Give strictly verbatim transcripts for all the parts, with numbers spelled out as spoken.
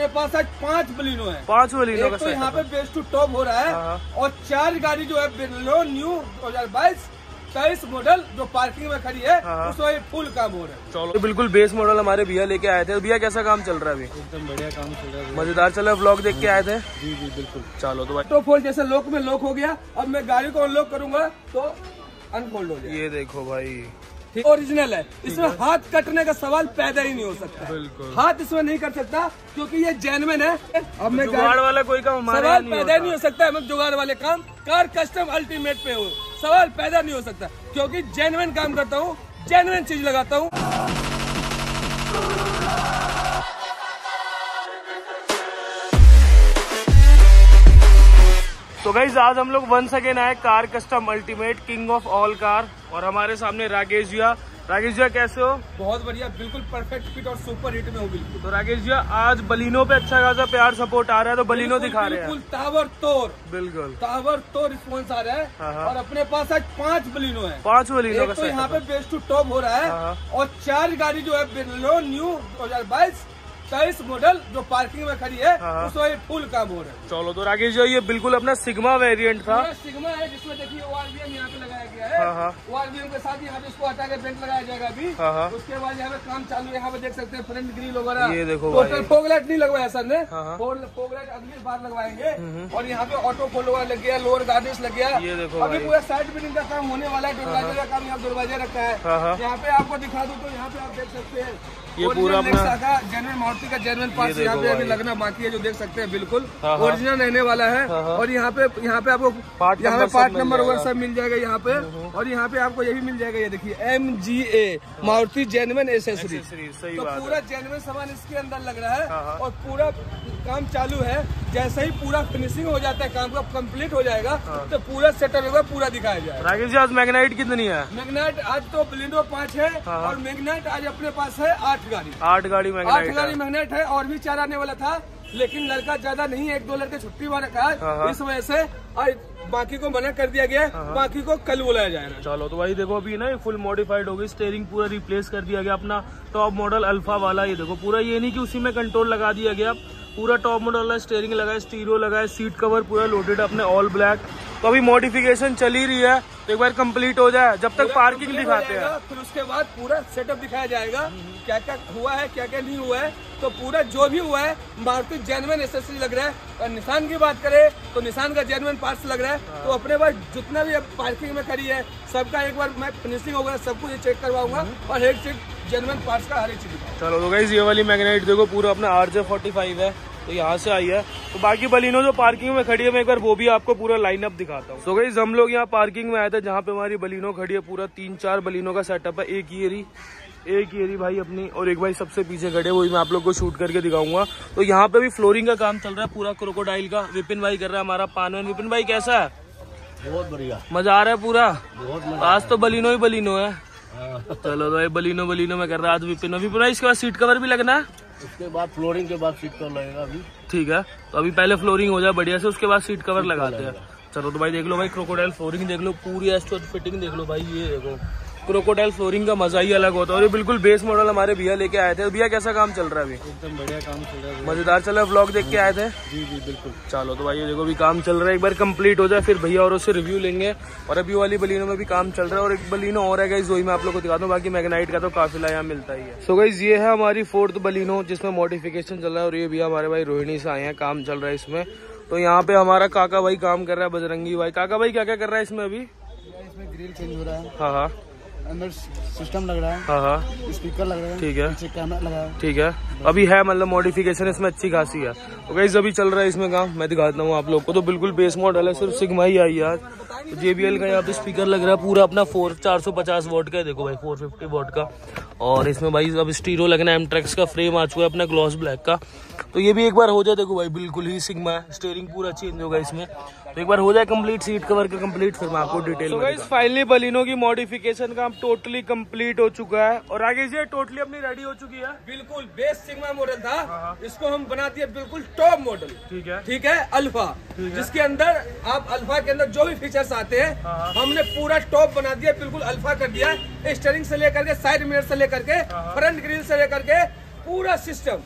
अपने पास आज पांच बलिनो है। पांच बलिनो का तो यहाँ पे बेस्ट टू टॉप हो रहा है और चार गाड़ी जो है बलिनो न्यू दो हजार बाईस तेईस मॉडल जो पार्किंग में खड़ी है उसमें फुल काम हो रहा है। चलो बिल्कुल बेस मॉडल हमारे भैया लेके आए थे। भैया कैसा काम चल रहा है अभी? एकदम बढ़िया काम चल रहा है, मजेदार चल रहा है। व्लॉग देख के आए थे? जी जी बिल्कुल। चलो तो भाई तो फोल्ड जैसे लॉक में लॉक हो गया, अब मैं गाड़ी को अनलॉक करूंगा तो अनफोल्ड हो जाएगा। ये देखो भाई ओरिजिनल है, इसमें हाथ कटने का सवाल पैदा ही नहीं हो सकता। बिल्कुल हाथ इसमें नहीं कर सकता क्योंकि ये जेन्युइन है। अब मैं जुगाड़ वाला कोई काम हमारे सवाल पैदा नहीं हो सकता है। मैं जुगाड़ वाले काम कार कस्टम अल्टीमेट पे हूँ, सवाल पैदा नहीं हो सकता क्योंकि जेन्युइन काम करता हूँ, जेन्युइन चीज लगाता हूँ। तो गाइस आज हम लोग वंस अगेन आए car custom ultimate king of all car और हमारे सामने राकेश जिया। राकेश जिया कैसे हो? बहुत बढ़िया, बिल्कुल परफेक्ट फिट और सुपर हिट में हूँ बिल्कुल। तो राकेश जिया आज बलिनो पे अच्छा खासा प्यार सपोर्ट आ रहा है, तो बलिनो दिखा रहे हैं। बिल्कुल तावर तोड़, बिल्कुल तावर तोड़ रिस्पॉन्स आ रहा है। हाँ। और अपने पास आज पांच बलिनो है। पांच बलिनो का तो यहाँ पे बेस्ट टू टॉप हो रहा है हाँ। और चार गाड़ी जो है बलिनो न्यू दो हजार बाईस तेईस मॉडल जो पार्किंग में खड़ी है हाँ। उसमें फुल काम हो रहा है। चलो तो राकेश जी ये बिल्कुल अपना सिग्मा वेरिएंट था। सिग्मा है जिसमें देखिए ओआरवीएम यहाँ पे लगाया गया है। हाँ। ओआरवीएम के साथ यहाँ पे इसको हटा के बेल्ट लगाया जाएगा अभी। हाँ। उसके बाद यहाँ पे काम चालू है, यहाँ पे देख सकते हैं फ्रंट ग्रिल वगैरह। ये देखो टोटल फॉग लाइट नहीं लगवाया सर ने, हाँ। फॉग लाइट अगली बार लगवाएंगे। और यहाँ पे ऑटो फोल्ड वगैरह लग गया, लोअर गार्निश लग गया। ये देखो अभी पूरा साइड बिल्डिंग का काम होने वाला है, दरवाजे का काम यहाँ दरवाजे रखा है। यहाँ पे आपको दिखा दूं तो यहाँ पे आप देख सकते हैं ये पूरा अपना जेन्युइन मारुति का जेन्युइन पार्ट यहाँ पे अभी लगना बाकी है, जो देख सकते हैं बिल्कुल हाँ। ओरिजिनल रहने वाला है। हाँ। और यहाँ पे यहाँ पे आपको पार्ट यहाँ पे पार्ट नंबर वगैरह सब मिल जाएगा यहाँ पे। और यहाँ पे आपको ये भी मिल जाएगा, ये देखिए M G A Maruti genuine accessory. तो पूरा जेन्युइन सामान इसके अंदर लग रहा है और पूरा काम चालू है। जैसे ही पूरा फिनिशिंग हो जाता है, काम का कंप्लीट हो जाएगा तो पूरा सेटअप एक बार पूरा दिखाया जाएगा। राकेश जी आज मैग्नाइट कितनी है? मैग्नाइट आज तो बलिनो पाँच है और मैग्नाइट आज अपने पास है आठ गाड़ी। आठ गाड़ी मैग्नाइट आठ गाड़ी मैग्नाइट है और भी चार आने वाला था, लेकिन लड़का ज्यादा नहीं है, एक दो लड़के छुट्टी वाला का, इस वजह से बाकी को मना कर दिया गया। बाकी को कल बुलाया जाएगा। चलो तो भाई देखो अभी ना फुल मॉडिफाइड हो गई, स्टीयरिंग पूरा रिप्लेस कर दिया गया अपना टॉप मॉडल अल्फा वाला। ये देखो पूरा ये नहीं कि उसी में कंट्रोल लगा दिया गया, पूरा टॉप मॉडल वाला स्टीयरिंग लगा है, स्टीरियो लगा है, सीट कवर पूरा लोडेड अपने ऑल ब्लैक। तो अभी मॉडिफिकेशन चल ही रही है, तो एक बार कंप्लीट हो जाए जब तक पार्किंग दिखाते हैं, फिर उसके बाद पूरा सेटअप दिखाया जाएगा क्या क्या हुआ है क्या क्या नहीं हुआ है। तो पूरा जो भी हुआ है मारुति जेन्युइन एसेसरी लग रहा है। और निशान की बात करें तो निशान का जेन्युइन पार्ट्स लग रहा है। तो अपने पास जितना भी पार्किंग में खड़ी है सबका एक बार मैं फिनिशिंग वगैरह सब कुछ चेक करवाऊंगा और एक चीज जेन्युइन पार्ट्स का हर एक चीज। चलो तो गाइस ये वाली मैग्नाइट देखो पूरा अपना आर जे फोर्टी फाइव है, तो यहाँ से आई है। तो बाकी बलिनो जो पार्किंग में खड़ी है मैं एक बार वो भी आपको पूरा लाइनअप दिखाता हूँ। तो गाइस हम लोग यहाँ पार्किंग में आए थे जहाँ पे हमारी बलिनो खड़ी है, पूरा तीन चार बलिनो का सेटअप है। एक ये रही एक ये रही भाई अपनी, और एक भाई सबसे पीछे खड़े, वही मैं आप लोग को शूट करके दिखाऊंगा। तो यहाँ पे भी फ्लोरिंग का काम चल रहा है पूरा क्रोकोडाइल का। विपिन भाई कर रहा है हमारा पानवन। विपिन भाई कैसा है? बहुत बढ़िया, मजा आ रहा है पूरा। बहुत आज तो बलिनो ही बलिनो है। चलो तो भाई बलिनो बलिनो में कर रहा है आज विपिन। विपिन भाई इसके बाद सीट कवर भी लगना है, उसके बाद फ्लोरिंग के बाद सीट कवर लगेगा अभी। ठीक है, तो अभी पहले फ्लोरिंग हो जाए बढ़िया से, उसके बाद सीट कवर लगाते हैं। चलो तो भाई देख लो भाई क्रोकोडाइल फ्लोरिंग देख लो, पूरी एस्टोर फिटिंग देख लो भाई। ये देखो क्रोकोडाइल फ्लोरिंग का मजा ही अलग होता है। और ये बिल्कुल बेस मॉडल हमारे भैया लेके आए थे। भैया कैसा काम चल रहा है अभी? एकदम बढ़िया काम चल रहा है, मजेदार चल रहा है। व्लॉग देख के आए थे? जी जी बिल्कुल। चलो तो भाई ये देखो अभी काम चल रहा है, एक बार कंप्लीट हो जाए फिर भैया और उससे रिव्यू लेंगे। और अभी वाली बलिनो में भी काम चल रहा है और एक बलिनो और है गाइस, वही मैं आप लोग को दिखाता हूँ। बाकी मैग्नाइट का तो काफिला यहाँ मिलता ही है। सो गाइस ये है हमारी फोर्थ बलिनो जिसमें मॉडिफिकेशन चल रहा है। और ये भैया हमारे भाई रोहिणी से आए हैं, काम चल रहा है इसमें। तो यहाँ पे हमारा काका भाई काम कर रहा है, बजरंगी भाई। काका भाई क्या क्या कर रहा है इसमें अभी? इसमें ग्रिल चेंज हो रहा है, हाँ हाँ, अंदर सिस्टम लग रहा है, हाँ हाँ, स्पीकर लग रहा है, ठीक है, पीछे कैमरा लगा है, ठीक है। अभी है मतलब मॉडिफिकेशन इसमें अच्छी खासी है। तो गाइस अभी चल रहा है इसमें काम, मैं दिखाता हूँ आप लोग को। तो बिल्कुल बेस मॉडल है, सिर्फ सिग्मा ही आई है आज। तो जेबीएल का यहाँ पे स्पीकर लग रहा है पूरा अपना फोर चार सौ पचास वोट का है, देखो भाई फोर फिफ्टी वोट का। और इसमें भाई अब स्टीरियो लगना है, एमट्रेक्स का फ्रेम आ चुका है अपना ग्लॉस ब्लैक का। तो ये भी एक बार हो जाए, देखो भाई बिल्कुल ही सिग्मा है। स्टीयरिंग पूरा चेंज होगा इसमें, तो एक बार हो जाए कंप्लीट सीट कवर का कंप्लीट, फिर मैं आपको डिटेल में। so फाइनली बलिनो की मॉडिफिकेशन काम टोटली कंप्लीट हो चुका है और आगे से टोटली अपनी रेडी हो चुकी है। बिल्कुल बेस सिग्मा मॉडल था, इसको हम बना दिए बिल्कुल टॉप मॉडल। ठीक है, ठीक है, अल्फा, जिसके अंदर आप अल्फा के अंदर जो भी फीचर्स आते हैं हमने पूरा टॉप बना दिया, बिल्कुल अल्फा कर दिया। स्टीयरिंग से लेकर के साइड मिरर से लेकर के फ्रंट ग्रिल से लेकर के पूरा सिस्टम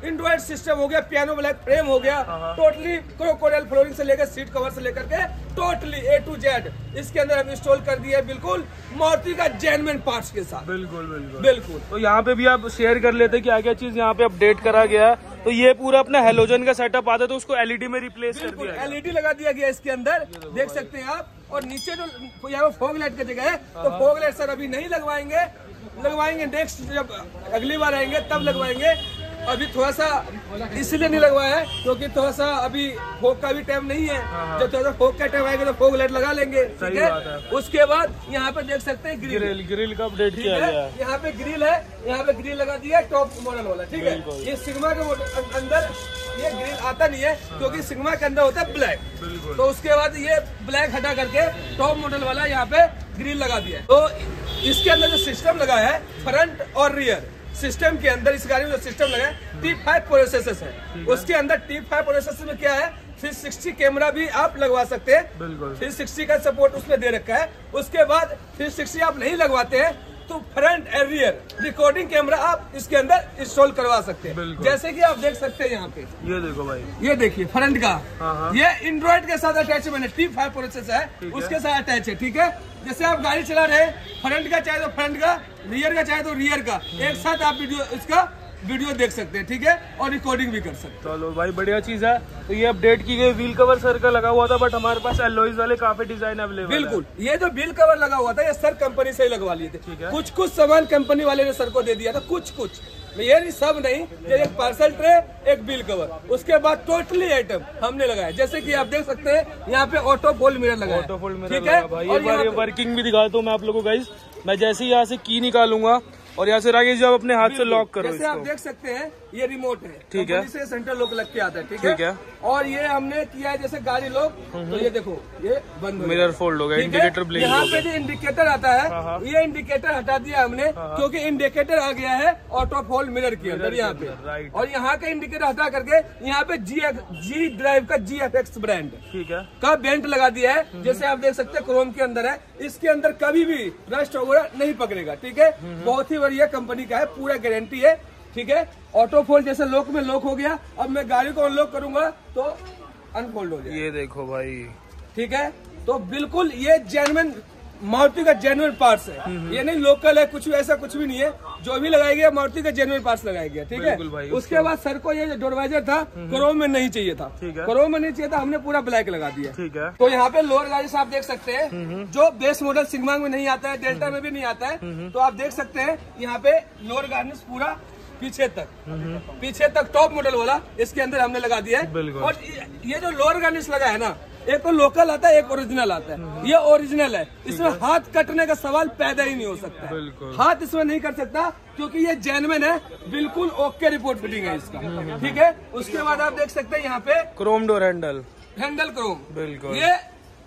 एंड्रॉइड सिस्टम हो गया, पियानो ब्लैक फ्रेम हो गया, टोटली क्रोकोडाइल फ्लोरिंग से लेकर सीट कवर से लेकर के टोटली ए टू जेड इसके अंदर हम इंस्टॉल कर दिया है, बिल्कुल मारुति का जेन्युइन पार्ट्स के साथ। बिल्कुल बिल्कुल बिल्कुल। तो यहाँ पे भी आप शेयर कर लेते क्या क्या चीज यहाँ पे अपडेट करा गया है। तो ये पूरा अपना हेलोजन का सेटअप आता है, तो उसको एलईडी में रिप्लेस कर दिया, एलईडी लगा दिया गया इसके अंदर, देख सकते हैं आप। और नीचे जो यहाँ फॉग लाइट की जगह है, तो फॉग लाइट सर अभी नहीं लगवाएंगे, लगवाएंगे नेक्स्ट जब अगली बार आएंगे तब लगवाएंगे। अभी थोड़ा सा इसलिए नहीं लगवाया है क्योंकि थोड़ा सा अभी फोक का भी टाइम नहीं है, जब थोड़ा सा फोक का टाइम आएगा तो फोक लाइट लगा लेंगे, ठीक है। उसके बाद यहाँ पे देख सकते हैं ग्रिल, ग्रिल ग्रिल का अपडेट किया गया है। यहाँ पे ग्रिल है, यहाँ पे ग्रिल लगा दिया है टॉप मॉडल वाला, ठीक है। ये सिग्मा के अंदर ये ग्रिल आता नहीं है क्योंकि सिग्मा के अंदर होता है ब्लैक, तो उसके बाद ये ब्लैक हटा करके टॉप मॉडल वाला यहाँ पे ग्रिल लगा दिया है। तो इसके अंदर जो सिस्टम लगा है फ्रंट और रियर सिस्टम के अंदर, इस गाड़ी में जो सिस्टम लगा है टी फाइव प्रोसेसर है, उसके अंदर टी फाइव प्रोसेसर में क्या है थ्री सिक्सटी कैमरा भी आप लगवा सकते हैं, थ्री सिक्सटी का सपोर्ट उसमें दे रखा है। उसके बाद थ्री सिक्सटी आप नहीं लगवाते हैं तो front and rear recording camera आप इसके अंदर इंस्टॉल करवा सकते हैं, जैसे कि आप देख सकते हैं यहाँ पे। ये देखो भाई, ये देखिए फ्रंट का, ये एंड्रॉइड के साथ अटैचमेंट है, टी फाइव प्रोसेसर है उसके साथ अटैच है, ठीक है। जैसे आप गाड़ी चला रहे हैं, फ्रंट का चाहे तो फ्रंट का, रियर का चाहे तो रियर का, एक साथ आप वीडियो इसका वीडियो देख सकते हैं, ठीक है, और रिकॉर्डिंग भी कर सकते हैं। चलो भाई बढ़िया चीज है। तो ये अपडेट की गई, व्हील कवर सर का लगा हुआ था, बट हमारे पास एलॉयज वाले काफी डिजाइन अवेलेबल है। बिल्कुल, ये जो व्हील कवर लगा हुआ था ये सर कंपनी से ही लगवा लिए थे, कुछ कुछ सामान कंपनी वाले ने सर को दे दिया था, कुछ कुछ ये नहीं, सब नहीं। ये एक पार्सल ट्रे, एक व्हील कवर, उसके बाद टोटली आइटम हमने लगाया, जैसे कि आप देख सकते हैं यहाँ पे ऑटो फोल्ड मिरर लगा है, ऑटो फोल्ड मिरर ठीक है। भाई एक बार ये वर्किंग भी दिखाता हूँ मैं आप लोगों को गाइस। मैं जैसे ही यहाँ से की निकालूंगा और यहाँ से राकेश जब अपने हाथ से लॉक करो, जैसे आप देख सकते हैं ये रिमोट है, ठीक है, से सेंटर लॉक लग के आता है, ठीक ठीक है। और ये हमने किया है जैसे गाड़ी लॉक, तो ये देखो ये बंद हो मिरर फोल्ड हो गया, इंडिकेटर ब्लिंक हो गया। यहाँ पे जो इंडिकेटर आता है ये इंडिकेटर हटा दिया हमने क्योंकि इंडिकेटर आ गया है ऑटो फोल्ड मिरर के अंदर यहाँ पे, और यहाँ का इंडिकेटर हटा करके यहाँ पे जी जी ड्राइव का जी एफ एक्स ब्रांड, ठीक है, का बेल्ट लगा दिया है, जैसे आप देख सकते हैं क्रोम के अंदर है। इसके अंदर कभी भी रस्ट वगैरह नहीं पकड़ेगा, ठीक है, बहुत ही बढ़िया कंपनी का है, पूरा गारंटी है, ठीक है। ऑटो फोल्ड जैसे लॉक में लॉक हो गया, अब मैं गाड़ी को अनलॉक करूंगा तो अनफोल्ड हो जाएगा, ये देखो भाई, ठीक है। तो बिल्कुल ये जेन्युइन मारुति का जेन्युइन पार्ट्स है, ये नहीं लोकल है, कुछ भी ऐसा कुछ भी नहीं है, जो भी लगाया गया मारुति का जेन्युइन पार्ट्स लगाया गया, ठीक है। उसके बाद सर को ये डोरवाइजर था क्रोम में नहीं चाहिए था, क्रोम में नहीं चाहिए था, हमने पूरा ब्लैक लगा दिया, ठीक है। तो यहाँ पे लोअर गाड़ी से आप देख सकते हैं जो बेस मॉडल सिग्मा में नहीं आता है, डेल्टा में भी नहीं आता है, तो आप देख सकते हैं यहाँ पे लोअर गार्निश पूरा पीछे तक, पीछे तक टॉप मॉडल वाला इसके अंदर हमने लगा दिया है। और ये जो लोअर गार्निश लगा है ना, एक तो लोकल आता है, एक ओरिजिनल आता है, ये ओरिजिनल है, इसमें हाथ कटने का सवाल पैदा ही नहीं हो सकता, हाथ इसमें नहीं कर सकता क्योंकि ये जेन्युइन है, बिल्कुल ओके रिपोर्ट फिटिंग है इसका, ठीक है। उसके बाद आप देख सकते हैं यहाँ पे chrome door handle, handle chrome, बिल्कुल ये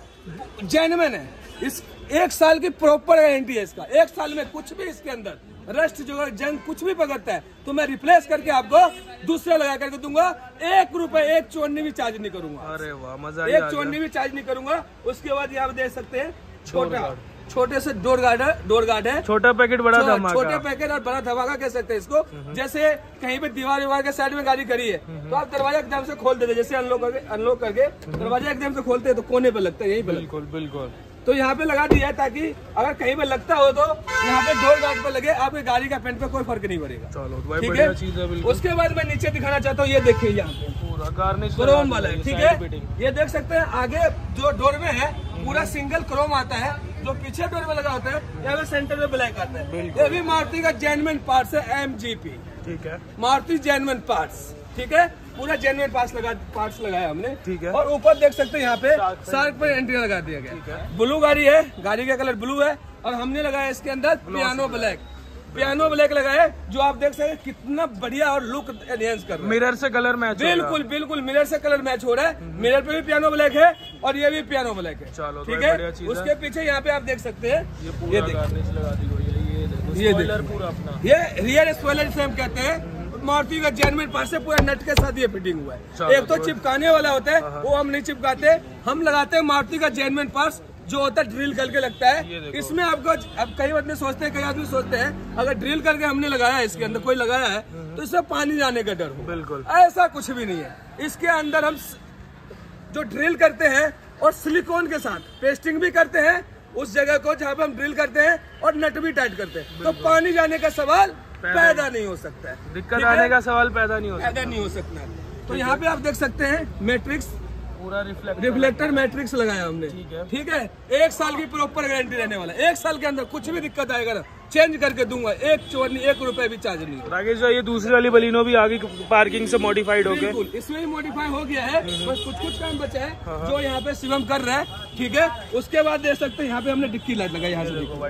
जेन्युइन है, इस एक साल की प्रॉपर गारंटी है इसका, एक साल में कुछ भी इसके अंदर रस्ट जो जंग कुछ भी पकड़ता है तो मैं रिप्लेस करके आपको दूसरा लगा करके दूंगा, एक रुपए एक चौन्नी भी चार्ज नहीं करूंगा। अरे वाह, मजा एक चौन्नी भी चार्ज नहीं करूंगा। उसके बाद यहाँ देख सकते हैं छोटा छोटे से डोर गार्ड है, डोर गार्ड है, छोटा पैकेट बड़ा धमाका, छोटे पैकेट और बड़ा धमाका कह सकते हैं इसको। जैसे कहीं पे दीवार दीवार के साइड में गाड़ी खड़ी है तो आप दरवाजा एकदम से खोल देते, जैसे अनलॉक करके अनलॉक करके दरवाजा एकदम से खोलते हैं तो कोने पे लगता है, यही बिल्कुल बिल्कुल। तो यहाँ पे लगा दिया है ताकि अगर कहीं पे लगता हो तो यहाँ पे डोर गार्ड पे लगे, आपकी गाड़ी का पेंट पे कोई फर्क नहीं पड़ेगा। चलो ठीक है। उसके बाद मैं नीचे दिखाना चाहता हूँ, ये देखिए यहाँ पे पूरा गार्निश क्रोम वाला है, ठीक है। ये देख सकते हैं आगे जो डोर में है पूरा सिंगल क्रोम आता है, जो पीछे डोर में लगा होता है यहाँ पे सेंटर में ब्लैक आता है। ये भी मारुति का जेन्युइन पार्ट्स है, एम जी पी, ठीक है, मारुति जेन्युइन पार्ट्स, ठीक है, पूरा जेन्युइन पार्ट्स लगा पार्ट्स लगाया हमने, ठीक है। और ऊपर देख सकते हैं यहाँ पे शार्क पर एंटीना लगा दिया गया, ब्लू गाड़ी है, गाड़ी का कलर ब्लू है, और हमने लगाया इसके अंदर पियानो ब्लैक, पियानो ब्लैक लगाया है, जो आप देख सकते हैं कितना बढ़िया और लुक एनहेंस कर रहा है, मिरर से कलर मैच, बिल्कुल बिल्कुल मिरर से कलर मैच हो रहा है, मिरर पे भी पियानो ब्लैक है और ये भी पियानो ब्लैक है, चलो ठीक है। उसके पीछे यहाँ पे आप देख सकते हैं ये गार्निश लगा दी हुई है, ये देखो पूरा अपना, ये रियर स्पॉइलर से हम कहते हैं, मारुति का जेन्युइन पार्ट से पूरा नट के साथ ये फिटिंग हुआ है। एक तो चिपकाने वाला होता है वो हम नहीं चिपकाते, हम लगाते हैं मारुति का जेन्युइन पार्ट्स जो होता है ड्रिल करके लगता है। इसमें आपको अब कई बंदे सोचते हैं, कई आदमी सोचते हैं अगर ड्रिल करके हमने लगाया है, इसके अंदर कोई लगाया है तो इसमें पानी जाने का डर हो। बिल्कुल ऐसा कुछ भी नहीं है। इसके अंदर हम जो ड्रिल करते हैं और सिलिकॉन के साथ पेस्टिंग भी करते हैं उस जगह को जहाँ पे हम ड्रिल करते हैं और नट भी टाइट करते हैं, तो पानी जाने का सवाल पैदा नहीं हो सकता है, दिक्कत आने का सवाल पैदा नहीं हो पैदा नहीं हो सकता। तो यहाँ पे आप देख सकते हैं मैट्रिक्स पूरा रिफ्लेक्टर रिफ्लेक्टर मैट्रिक्स लगाया हमने। ठीक है, ठीक है, एक साल की प्रॉपर गारंटी रहने वाला है। एक साल के अंदर कुछ भी दिक्कत आएगा ना चेंज करके दूंगा, एक चोर नहीं, एक रुपए भी चार्ज नहीं। राकेश भाई ये दूसरी वाली बलिनो भी आगे पार्किंग से मॉडिफाइड हो गए, बिल्कुल इसमें भी मॉडिफाई हो गया है, बस कुछ कुछ काम बचा है जो यहाँ पे शिवम कर रहा है। ठीक है, उसके बाद देख सकते हैं यहाँ पे हमने डिक्की लाइट लगाई, यहाँ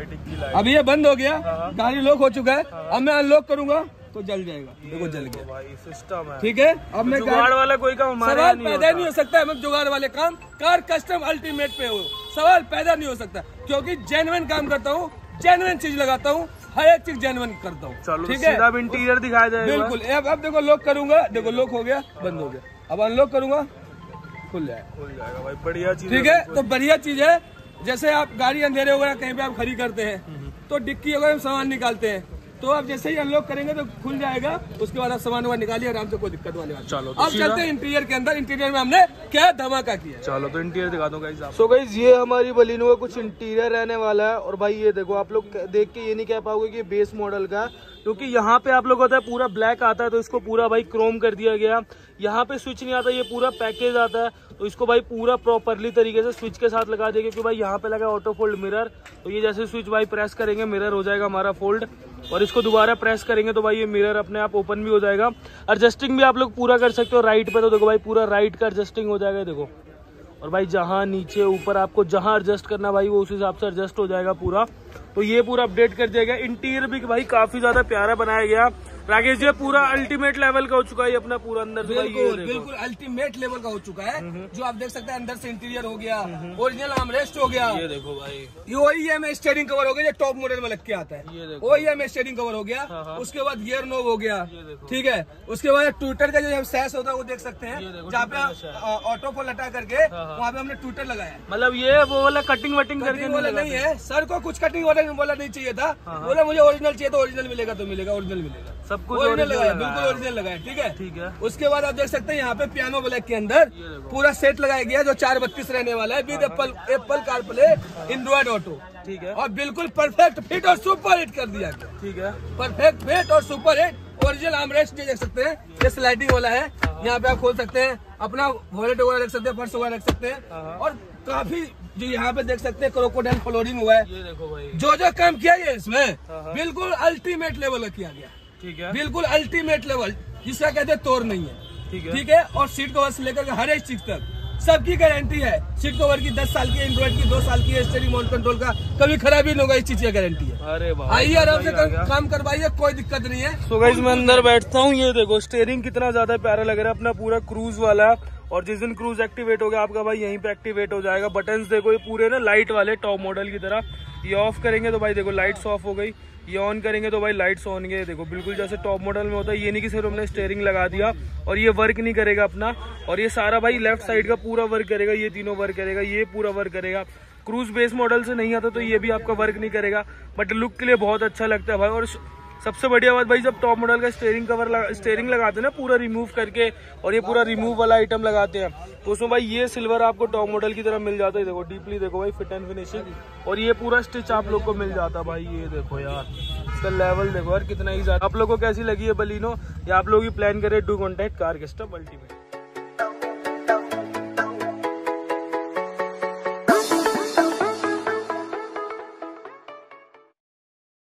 से अभी ये बंद हो गया, गाड़ी लॉक हो चुका है। अब मैं अनलॉक करूंगा तो जल जाएगा, देखो जल गया भाई सिस्टम है। ठीक है, अब मैं जुगाड़ वाला कोई काम हमारे सवाल पैदा नहीं हो सकता है। मैं जुगाड़ वाले काम कार कस्टम अल्टीमेट पे हो, सवाल पैदा नहीं हो सकता क्योंकि जेन्युइन काम करता हूँ, जेन्युइन चीज लगाता हूँ, हर एक चीज जेन्युइन करता हूँ। चलो ठीक है, अब इंटीरियर दिखाया जाएगा। बिल्कुल। अब अब देखो लॉक करूंगा, देखो लॉक हो गया, बंद हो गया, अब अनलॉक करूंगा खुल जाएगा, खुल जाएगा भाई, बढ़िया चीज। ठीक है, तो बढ़िया चीज है। जैसे आप गाड़ी अंधेरे वगैरह कहीं पे आप खड़ी करते हैं तो डिक्की वगैरह हम सामान निकालते हैं, तो आप जैसे ही अनलॉक करेंगे तो खुल जाएगा, उसके बाद आप सामान वामान निकालिए आराम से, कोई दिक्कत वाली बात। चलो अब चलते हैं इंटीरियर के अंदर। इंटीरियर में हमने क्या धमाका किया, चलो तो इंटीरियर दिखा दो गाइस। सो गाइस ये हमारी बलिनो का कुछ इंटीरियर रहने वाला है। और भाई ये देखो, आप लोग देख के ये नहीं कह पाओगे कि बेस मॉडल का, क्योंकि यहाँ पे आप लोग होता है पूरा ब्लैक आता है तो इसको पूरा भाई क्रोम कर दिया गया। यहाँ पे स्विच नहीं आता, ये पूरा पैकेज आता है, तो इसको भाई पूरा प्रॉपरली तरीके से स्विच के साथ लगा दिया, क्योंकि भाई यहाँ पे लगा ऑटो फोल्ड मिरर, तो ये जैसे स्विच भाई प्रेस करेंगे मिरर हो जाएगा हमारा फोल्ड, और इसको दोबारा प्रेस करेंगे तो भाई ये मिरर अपने आप ओपन भी हो जाएगा। एडजस्टिंग भी आप लोग पूरा कर सकते हो राइट पे, तो देखो भाई पूरा राइट का एडजस्टिंग हो जाएगा, देखो। और भाई जहाँ नीचे ऊपर आपको जहाँ एडजस्ट करना भाई वो उस हिसाब से एडजस्ट हो जाएगा पूरा। तो ये पूरा अपडेट कर दिया गया। इंटीरियर भी भाई काफी ज्यादा प्यारा बनाया गया। राकेश जी पूरा अल्टीमेट लेवल का हो चुका है अपना पूरा अंदर से, बिल्कुल बिल्कुल अल्टीमेट लेवल का हो चुका है। जो आप देख सकते हैं अंदर से इंटीरियर हो गया, ओरिजिनल आर्मरेस्ट हो गया, ये देखो भाई, ये ओईएम स्टीयरिंग कवर हो गया, ये टॉप मॉडल में लग के आता है, ओईएम स्टीयरिंग कवर हो गया। उसके बाद गियर नोब हो गया, ठीक है। उसके बाद ट्विटर का जो सैस होता है वो देख सकते हैं, जहाँ पे ऑटो को लटा करके वहाँ पे हमने ट्विटर लगाया। मतलब ये वो वाला कटिंग वटिंग करके बोला नहीं है सर को, कुछ कटिंग वाला बोला नहीं चाहिए था, बोला मुझे ओरिजिनल चाहिए तो ओरिजिनल मिलेगा, तो मिलेगा ओरिजिनल मिलेगा, सब कुछ ओरिजिनल लगाया, बिल्कुल ओरिजिनल लगाया। ठीक है, ठीक है। उसके बाद आप देख सकते हैं यहाँ पे पियानो ब्लैक के अंदर पूरा सेट लगाया गया जो चार बत्तीस रहने वाला है, with Apple Apple CarPlay Android auto, ठीक है, और बिल्कुल परफेक्ट फिट और सुपर हिट कर दिया गया, ठीक है, परफेक्ट फिट और सुपर हिट। ओरिजिनल आर्मरेस्ट देख सकते हैं, ये स्लाइडिंग वाला है, यहाँ पे आप खोल सकते हैं, अपना वॉलेट वगैरह रख सकते हैं, पर्स वगैरह रख सकते हैं, और काफी जो यहाँ पे देख सकते हैं क्रोकोडाइल फ्लोरिंग हुआ है। ये देखो भाई, जो जो काम किया है इसमें बिल्कुल अल्टीमेट लेवल का किया गया, ठीक है, बिल्कुल अल्टीमेट लेवल, जिसका कहते हैं तोड़ नहीं है, ठीक है, ठीक है। और सीट कवर से लेकर हर एक चीज तक सबकी गारंटी है। सीट कवर की दस साल की, एंड्रॉइड की दो साल की, स्टीयरिंग माउंट कंट्रोल का कभी खराबी नहीं होगा, इस चीज की गारंटी है। अरे आइए आराम से काम करवाइए, कोई दिक्कत नहीं है। सो गाइस मैं अंदर बैठता हूँ, ये देखो स्टीयरिंग कितना ज्यादा प्यारा लग रहा है, अपना पूरा क्रूज वाला। और जिस दिन क्रूज एक्टिवेट हो गया आपका भाई यहीं पे एक्टिवेट हो जाएगा। बटन्स देखो ये पूरे ना लाइट वाले टॉप मॉडल की तरह। ये ऑफ करेंगे तो भाई देखो लाइट्स ऑफ हो गई, ये ऑन करेंगे तो भाई लाइट्स ऑन गए, देखो बिल्कुल जैसे टॉप मॉडल में होता है। ये नहीं कि सिर्फ हमने स्टीयरिंग लगा दिया और ये वर्क नहीं करेगा अपना, और ये सारा भाई लेफ्ट साइड का पूरा वर्क करेगा, ये तीनों वर्क करेगा, ये पूरा वर्क करेगा। क्रूज बेस मॉडल से नहीं आता तो ये भी आपका वर्क नहीं करेगा, बट लुक के लिए बहुत अच्छा लगता है भाई। और सबसे बढ़िया बात भाई, जब टॉप मॉडल का स्टीयरिंग कवर लगा, स्टीयरिंग लगाते हैं ना पूरा रिमूव करके, और ये पूरा रिमूव वाला आइटम लगाते हैं, तो उसमें भाई ये सिल्वर आपको टॉप मॉडल की तरह मिल जाता है। देखो डीपली देखो भाई, फिट एंड फिनिशिंग, और ये पूरा स्टिच आप लोग को मिल जाता है भाई। ये देखो यार, इसका लेवल देखो यार कितना ही ज्यादा। आप लोग को कैसी लगी है बलिनो, या आप लोग ही प्लान करें, do contact car custom ultimate.